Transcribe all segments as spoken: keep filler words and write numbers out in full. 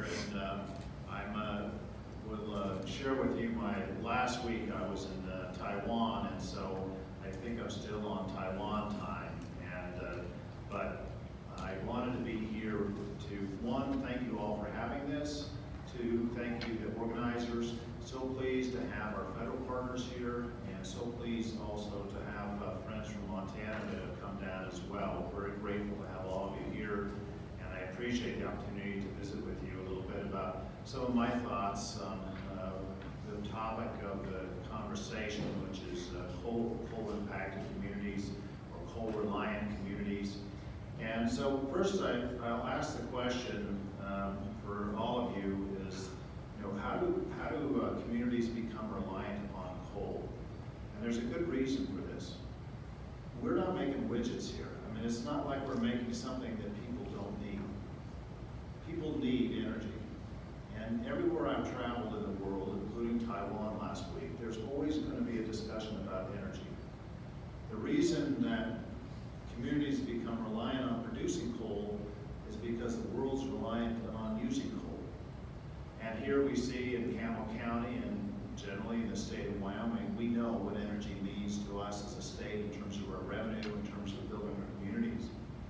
here, and uh, I'm uh, will uh, share with you my last week I was in uh, Taiwan, and so I think I'm still on Taiwan time. And uh, but I wanted to be here to, one, thank you all for having this. Two, thank you the organizers. So pleased to have our federal partners here, and so pleased also to have uh, friends from Montana that have come down as well. We're very grateful to have all of you here, and I appreciate the opportunity to visit with you a little bit about some of my thoughts on uh, the topic of the conversation, which is uh, coal, coal impacted communities or coal reliant communities. And so first I, I'll ask the question um, for all of you is, you know, how do, how do uh, communities become reliant upon coal? And there's a good reason for this. We're not making widgets here. I mean, it's not like we're making something that people don't need. People need energy. And everywhere I've traveled in the world, including Taiwan last week, there's always going to be a discussion about energy. The reason that communities become reliant on producing coal is because the world's reliant on using coal. And here we see in Campbell County and generally in the state of Wyoming, we know what energy means to us as a state in terms of our revenue, in terms of building our communities.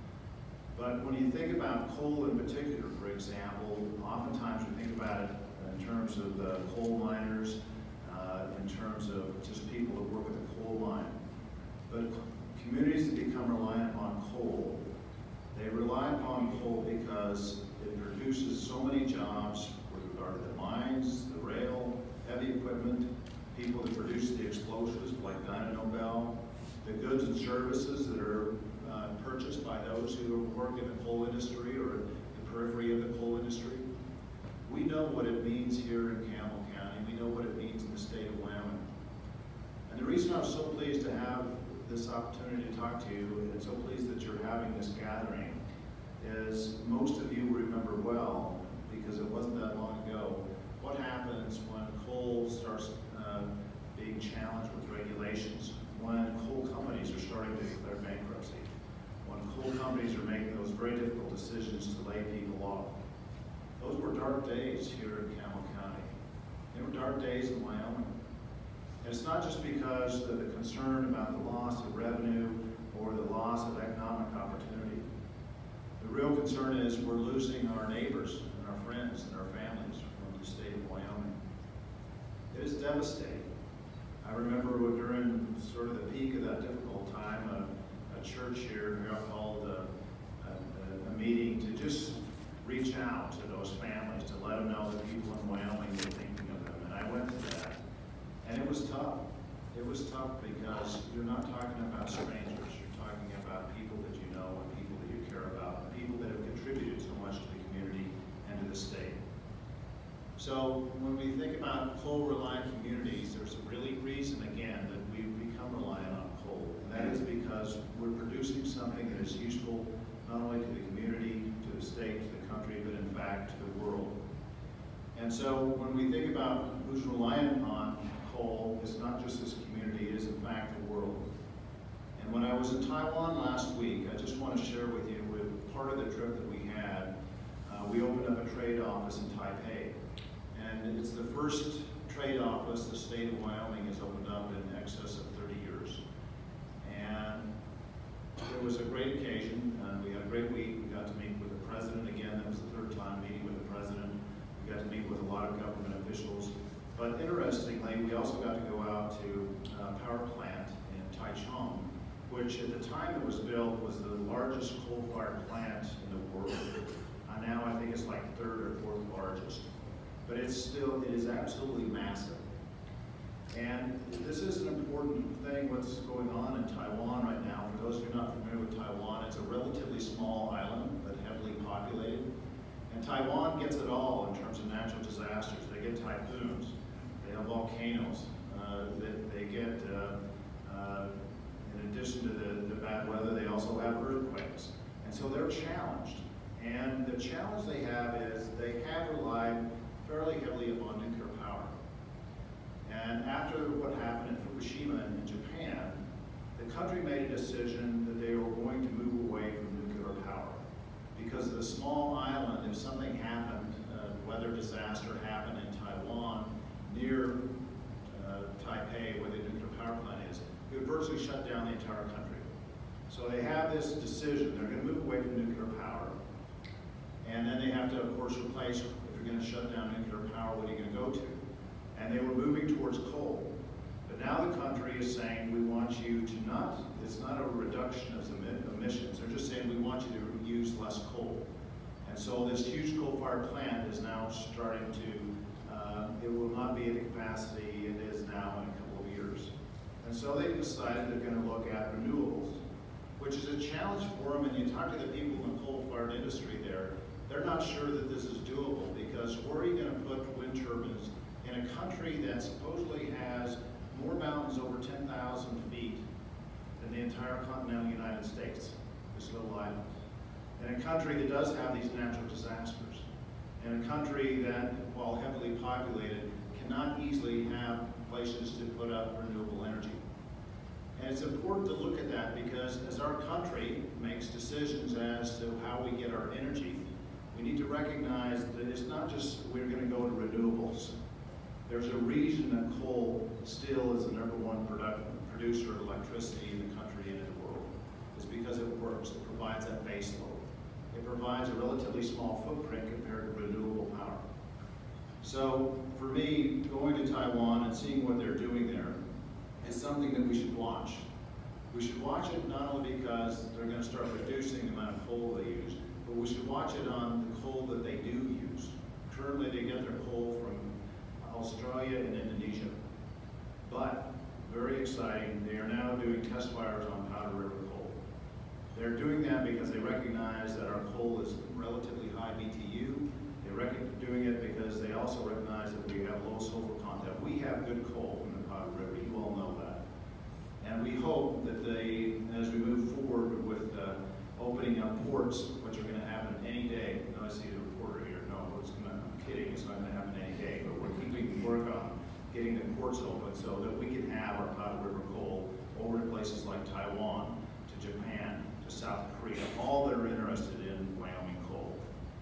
But when you think about coal in particular, for example, oftentimes we think about it in terms of the coal miners, uh, in terms of just people that work at the coal mine. But communities that become reliant upon coal, they rely upon coal because it produces so many jobs with regard to the mines, the rail, heavy equipment, people that produce the explosives like Dyno Nobel, the goods and services that are uh, purchased by those who work in the coal industry or the periphery of the coal industry. We know what it means here in Campbell County. We know what it means in the state of Wyoming. And the reason I'm so pleased to have this opportunity to talk to you, and so pleased that you're having this gathering, is most of you remember well, because it wasn't that long ago, what happens when coal starts uh, being challenged with regulations, when coal companies are starting to declare bankruptcy, when coal companies are making those very difficult decisions to lay people off. Those were dark days here in Campbell County. They were dark days in Wyoming. And it's not just because of the concern about the loss of revenue or the loss of economic opportunity. The real concern is we're losing our neighbors and our friends and our families from the state of Wyoming. It is devastating. I remember during sort of the peak of that difficult time, a, a church here called a, a, a meeting to just reach out to those families, to let them know that people in Wyoming were thinking of them. And I went to that. And it was tough. It was tough because you're not talking about strangers. You're talking about people that you know and people that you care about, and people that have contributed so much to the community and to the state. So when we think about coal-reliant communities, there's a really reason, again, that we become reliant on coal. And that is because we're producing something that is useful not only to the community, to the state, to the country, but in fact to the world. And so when we think about who's reliant on coal, it's not just this community, it is in fact the world. And when I was in Taiwan last week, I just want to share with you, with part of the trip that we had, uh, we opened up a trade office in Taipei. And it's the first trade office the state of Wyoming has opened up in excess of thirty years. And it was a great occasion. Uh, we had a great week. We got to meet with the president again. That was the third time meeting with the president. We got to meet with a lot of government officials. But interestingly, we also got to go out to a power plant in Taichung, which at the time it was built was the largest coal-fired plant in the world. Uh, now I think it's like third or fourth largest. But it's still, it is absolutely massive. And this is an important thing, what's going on in Taiwan right now. For those who are not familiar with Taiwan, it's a relatively small island, but heavily populated. And Taiwan gets it all in terms of natural disasters. They get typhoons. They have volcanoes. Uh, they, they get, uh, uh, in addition to the, the bad weather, they also have earthquakes. And so they're challenged. And the challenge they have is they have relied fairly heavily upon nuclear power. And after what happened in Fukushima in Japan, the country made a decision that they were going to move away from nuclear power. Because of the small island, if something happened, uh, disaster happened in Taiwan near uh, Taipei, where the nuclear power plant is, it would virtually shut down the entire country. So they have this decision, they're going to move away from nuclear power, and then they have to, of course, replace, if you're going to shut down nuclear power, what are you going to go to? And they were moving towards coal. But now the country is saying, we want you to not, it's not a reduction of emissions, they're just saying we want you to use less coal. And so this huge coal-fired plant is now starting to, uh, it will not be at the capacity it is now in a couple of years. And so they've decided they're going to look at renewables, which is a challenge for them. And you talk to the people in the coal-fired industry there, they're not sure that this is doable, because where are you going to put wind turbines in a country that supposedly has more mountains over ten thousand feet than the entire continental United States, this little island. In a country that does have these natural disasters. In a country that, while heavily populated, cannot easily have places to put up renewable energy. And it's important to look at that, because as our country makes decisions as to how we get our energy, we need to recognize that it's not just we're going to go to renewables. There's a reason that coal still is the number one product, producer of electricity in the country and in the world. It's because it works. It provides that base load. It provides a relatively small footprint compared to renewable power. So for me, going to Taiwan and seeing what they're doing there is something that we should watch. We should watch it not only because they're going to start reducing the amount of coal they use, but we should watch it on the coal that they do use. Currently, they get their coal from Australia and Indonesia. But, very exciting, they are now doing test fires on Powder River coal. They're doing that because they recognize that our coal is relatively high B T U. They're doing it because they also recognize that we have low sulfur content. We have good coal from the Powder River, you all know that. And we hope that they, as we move forward with uh, opening up ports, which are going to happen any day. No, I see the reporter here. No, it's gonna, I'm kidding, it's not going to happen any day, but we're keeping work on getting the ports open so that we can have our Powder River coal over to places like Taiwan, to Japan, to South Korea, all that are interested in Wyoming coal.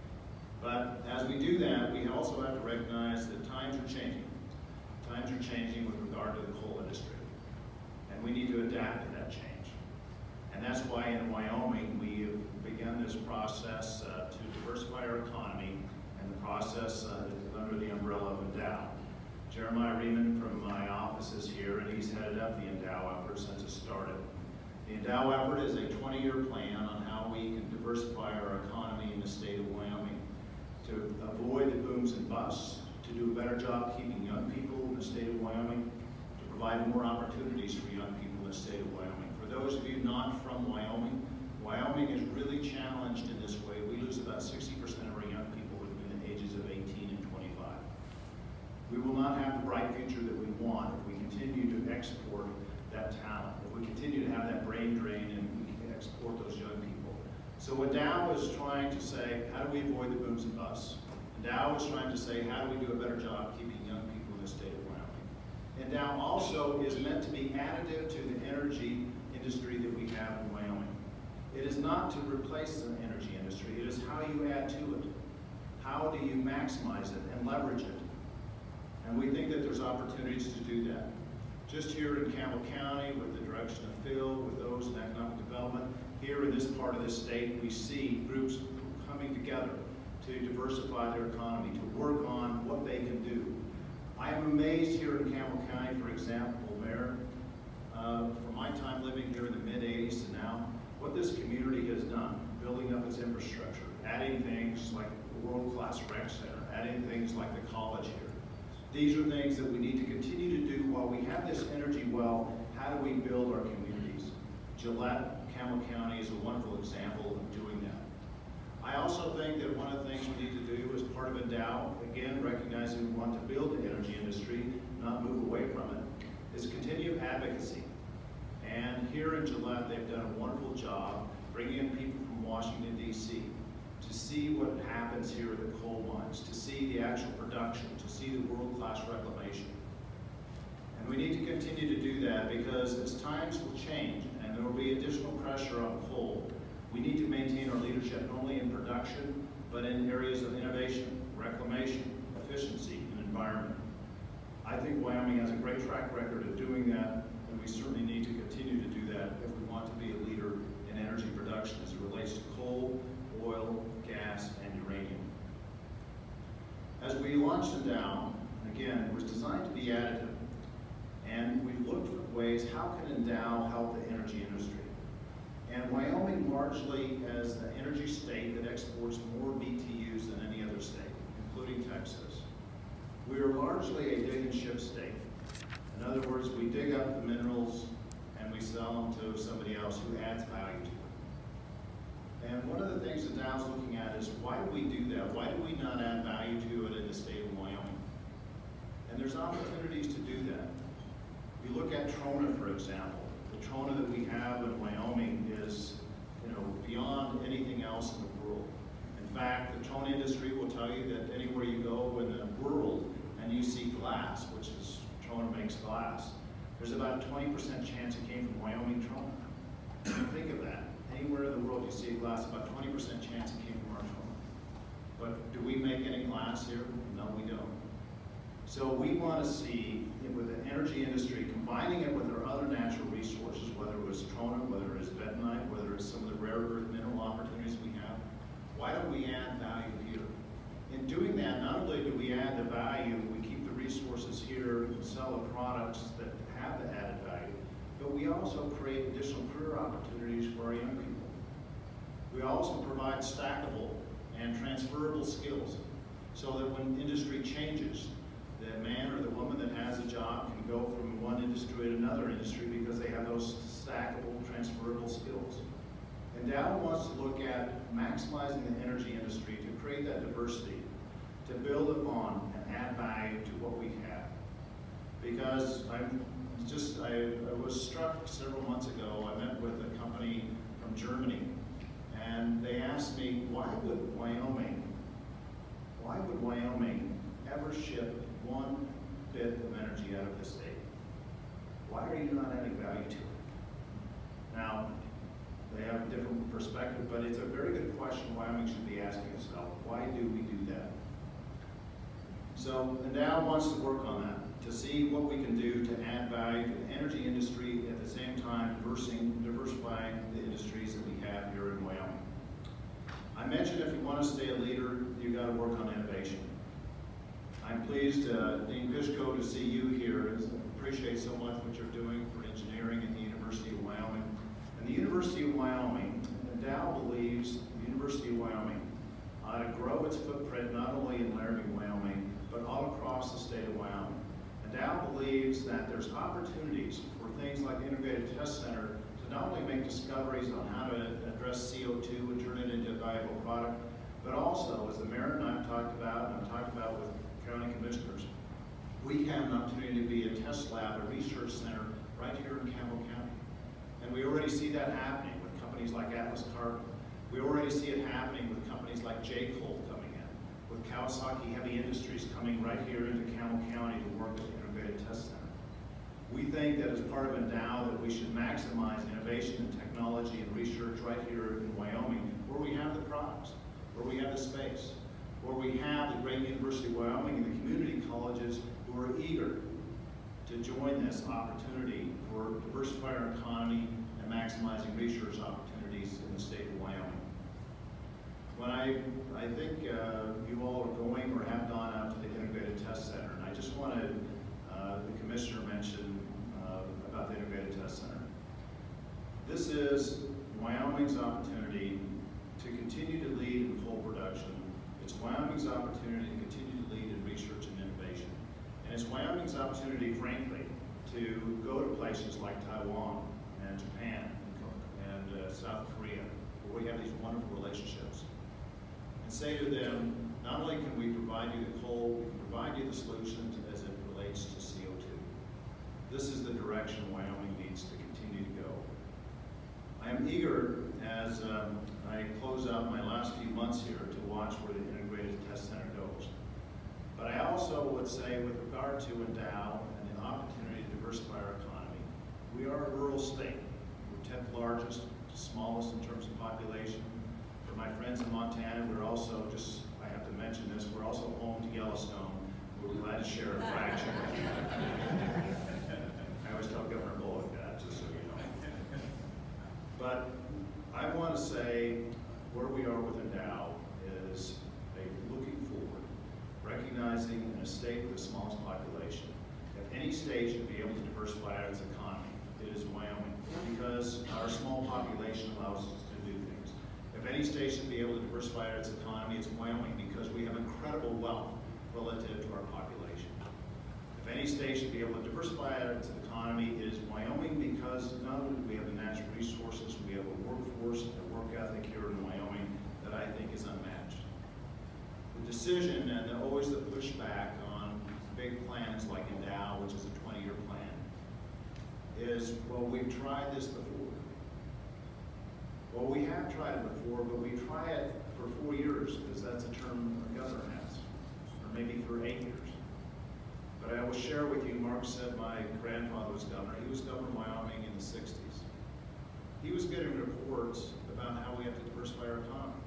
But as we do that, we also have to recognize that times are changing. Times are changing with regard to the coal industry. And we need to adapt to that change. And that's why in Wyoming we have begun this process uh, to diversify our economy, and the process uh, is under the umbrella of Endow. Jeremiah Riemann from my office is here, and he's headed up the Endow effort since it started. The Endow effort is a twenty-year plan on how we can diversify our economy in the state of Wyoming, to avoid the booms and busts, to do a better job keeping young people in the state of Wyoming, to provide more opportunities for young people in the state of Wyoming. For those of you not from Wyoming, Wyoming is really challenged in this way. We lose about sixty percent of our young people between the ages of eighteen and twenty-five. We will not have the bright future that we want if we continue to export that talent, if we continue to have that brain drain and we can export those young people. So what Dow is trying to say, how do we avoid the booms and busts? And Dow is trying to say, how do we do a better job keeping young people in the state of Wyoming? And Dow also is meant to be additive to the energy industry that we have in Wyoming. It is not to replace the energy industry, it is how you add to it. How do you maximize it and leverage it? And we think that there's opportunities to do that. Just here in Campbell County, with the direction of Phil, with those in economic development, here in this part of the state, we see groups coming together to diversify their economy, to work on what they can do. I am amazed here in Campbell County, for example, Mayor, uh, from my time living here in the mid eighties to now, what this community has done, building up its infrastructure, adding things like the world-class rec center, adding things like the college here. These are things that we need to continue to do while we have this energy well. How do we build our communities? Gillette, Campbell County is a wonderful example of doing that. I also think that one of the things we need to do as part of Endow, again, recognizing we want to build the energy industry, not move away from it, is continue advocacy. And here in Gillette, they've done a wonderful job bringing in people from Washington, D C to see what happens here at the coal mines, to see the actual production, to see the world-class reclamation. And we need to continue to do that because as times will change and there will be additional pressure on coal, we need to maintain our leadership not only in production, but in areas of innovation, reclamation, efficiency and environment. I think Wyoming has a great track record of doing that, and we certainly need to continue to do that if we want to be a leader in energy production as it relates to coal, oil, gas, and uranium. As we launched in Dow, again, it was designed to be additive, and we looked for ways how can Endow help the energy industry. And Wyoming, largely as the energy state that exports more B T Us than any other state, including Texas. We are largely a dig and ship state. In other words, we dig up the minerals and we sell them to somebody else who adds value to them. And one of the things that Dow's looking at is why do we do that? Why do we not add value to it in the state of Wyoming? And there's opportunities to do that. You look at Trona, for example. The Trona that we have in Wyoming is, you know, beyond anything else in the world. In fact, the Trona industry will tell you that anywhere you go in the world and you see glass, which is, Trona makes glass, there's about a twenty percent chance it came from Wyoming Trona. Think of that. Anywhere in the world you see a glass, about twenty percent chance it came from our Trona. But do we make any glass here? No, we don't. So we want to see, with the energy industry, combining it with our other natural resources, whether it was Trona, whether it was bentonite, whether it's some of the rare earth mineral opportunities we have, why don't we add value here? In doing that, not only do we add the value, we keep the resources here and sell the products that have the added value, but we also create additional career opportunities for our young people. We also provide stackable and transferable skills so that when industry changes, the man or the woman that has a job can go from one industry to another industry because they have those stackable, transferable skills. And Dow wants to look at maximizing the energy industry to create that diversity, to build upon and add value to what we have. Because I'm just, I, I was struck several months ago, I met with a company from Germany, and they asked me, why would Wyoming, why would Wyoming ever ship one bit of energy out of the state? Why are you not adding value to it? Now, they have a different perspective, but it's a very good question Wyoming should be asking itself. Why do we do that? So Endow wants to work on that, to see what we can do to add value to the energy industry, at the same time diversifying the industries that we have here in Wyoming. I mentioned if you want to stay a leader, you've got to work on innovation. I'm pleased, uh, Dean Pishko, to see you here. I appreciate so much what you're doing for engineering at the University of Wyoming. And the University of Wyoming, Dow believes the University of Wyoming ought to grow its footprint not only in Laramie, Wyoming, but all across the state of Wyoming. And Dow believes that there's opportunities for things like the Integrated Test Center to not only make discoveries on how to address C O two and turn it into a valuable product, but also, as the mayor and I have talked about, and I've talked about with county commissioners, we have an opportunity to be a test lab, a research center right here in Campbell County. And we already see that happening with companies like Atlas Carbon. We already see it happening with companies like J-Coal coming in, with Kawasaki Heavy Industries coming right here into Campbell County to work at the Integrated Test Center. We think that as part of Endow that we should maximize innovation and technology and research right here in Wyoming, where we have the products, where we have the space, where we have the great University of Wyoming and the community colleges who are eager to join this opportunity for diversifying our economy and maximizing research opportunities in the state of Wyoming. When I, I think uh, you all are going or have gone out to the Integrated Test Center, and I just wanted, uh, the commissioner mentioned uh, about the Integrated Test Center. This is Wyoming's opportunity to continue to lead in coal production. It's Wyoming's opportunity to continue to lead in research and innovation. And it's Wyoming's opportunity, frankly, to go to places like Taiwan and Japan and uh, South Korea, where we have these wonderful relationships, and say to them, not only can we provide you the coal, we can provide you the solutions as it relates to C O two. This is the direction Wyoming needs to continue to go. I am eager, as um, I close out my last few months here, to watch where the Integrated Test Center goes. But I also would say, with regard to Endow and the opportunity to diversify our economy, we are a rural state. We're tenth largest, smallest in terms of population. For my friends in Montana, we're also, just, I have to mention this, we're also home to Yellowstone, had to share a fraction. I always tell Governor Bullock that, just so you know. But I want to say where we are with Endow is a looking forward, recognizing in a state with the smallest population, if any state should be able to diversify its economy, it is Wyoming, because our small population allows us to do things. If any state should be able to diversify its economy, it's Wyoming, because we have incredible wealth relative to our population. If any state should be able to diversify its economy, it is Wyoming, because not only do we have the natural resources, we have a workforce and a work ethic here in Wyoming that I think is unmatched. The decision and the, always the pushback on big plans like Endow, which is a twenty-year plan, is, well, we've tried this before. Well, we have tried it before, but we try it for four years, because that's a term the governor has, or maybe for eight years. But I will share with you, Mark said my grandfather was governor. He was governor of Wyoming in the sixties. He was getting reports about how we have to diversify our economy.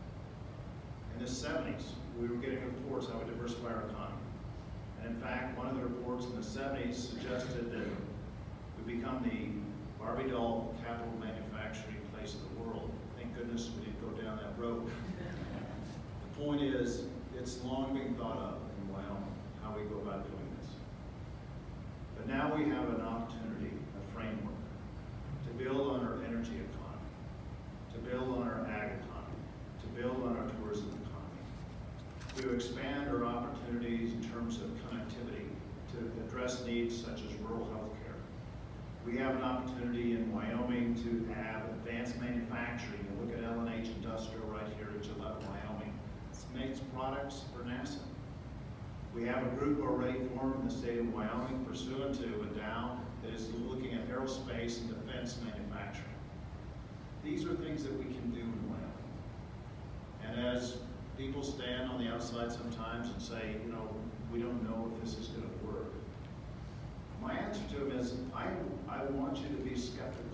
In the seventies, we were getting reports how we diversify our economy. And in fact, one of the reports in the seventies suggested that we become the Barbie doll capital manufacturing place of the world. Thank goodness we didn't go down that road. The point is, it's long been thought of in Wyoming, how we go about doing this. But now we have an opportunity, a framework, to build on our energy economy, to build on our ag economy, to build on our tourism economy, to expand our opportunities in terms of connectivity, to address needs such as rural health care. We have an opportunity in Wyoming to have advanced manufacturing. And look at L and H Industrial right here in Gillette, Wyoming. It makes products for NASA. We have a group already formed in the state of Wyoming pursuant to Endow that is looking at aerospace and defense manufacturing. These are things that we can do in Wyoming. And as people stand on the outside sometimes and say, you know, we don't know if this is going to work, my answer to them is, I, I want you to be skeptical.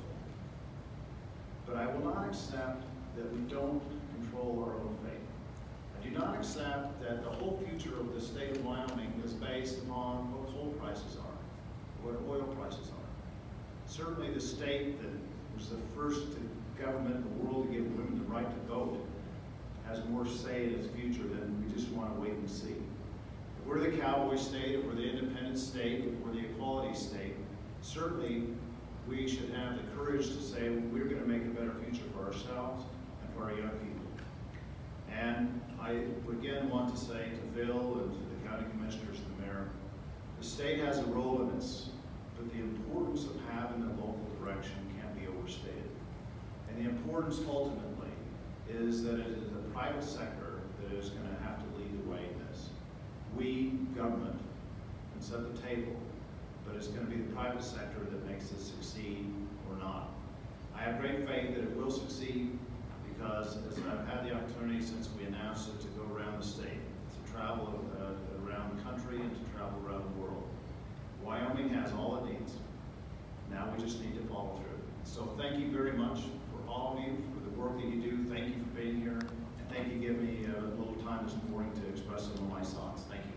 But I will not accept that we don't control our own fate. I do not accept that the whole future of the state of Wyoming is based upon what coal prices are, what oil prices are. Certainly the state that was the first government in the world to give women the right to vote has more say in its future than we just want to wait and see. If we're the cowboy state, if we're the independent state, if we're the equality state, certainly we should have the courage to say we're going to make a better future for ourselves and for our young people. And I again want to say to Phil and to the county commissioners and the mayor, the state has a role in this, but the importance of having the local direction can't be overstated. And the importance ultimately is that it is the private sector that is going to have to lead the way in this. We, government, can set the table, but it's going to be the private sector that makes this succeed or not. I have great faith that it will succeed because as I've had the opportunity since we announced it to go around the state, to travel uh, around the country and to travel around the world. Wyoming has all it needs. Now we just need to follow through. So thank you very much for all of you, for the work that you do. Thank you for being here. And thank you for giving me a little time this morning to express some of my thoughts. Thank you.